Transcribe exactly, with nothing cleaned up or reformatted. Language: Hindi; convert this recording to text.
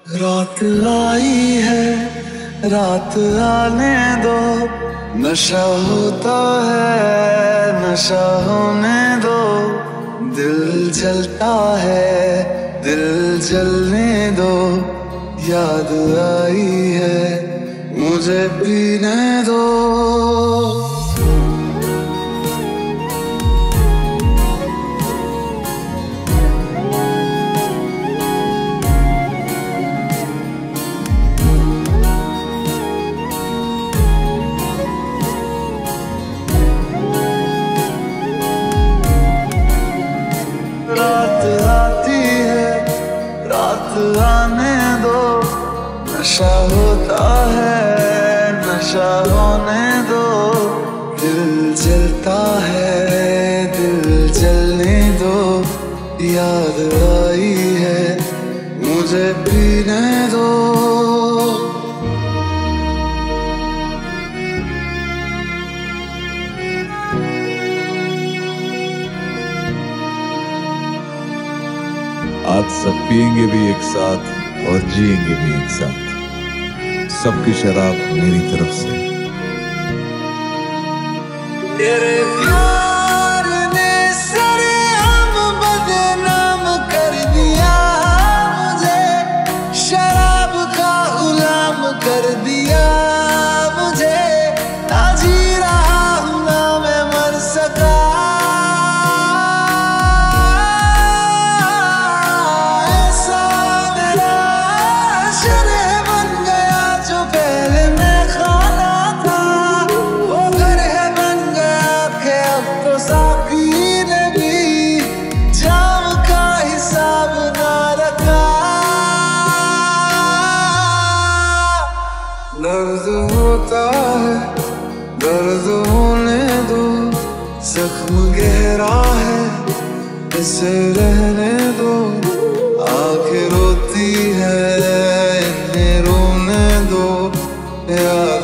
रात आई है, रात आने दो, नशा होता है, नशा होने दो। दिल जलता है, दिल जलने दो। याद आई है, मुझे पीने दो। रात आती है, रात आने दो, नशा होता है, नशा होने दो। दिल जलता है, दिल जलने दो। याद आई है, मुझे पीने दो। आज सब पिएंगे भी एक साथ और जिएंगे भी एक साथ। सबकी शराब मेरी तरफ से। तेरे प्यार ने सरेआम बदनाम कर दिया मुझे, शराब का गुलाम कर दिया मुझे। ना जी रहा हूँ, ना मैं मर सका। दर्द होता है, दर्द होने दो। जख्म गहरा है, इसे रहने दो। आंखें रोती है, इन्हें रोने दो। यार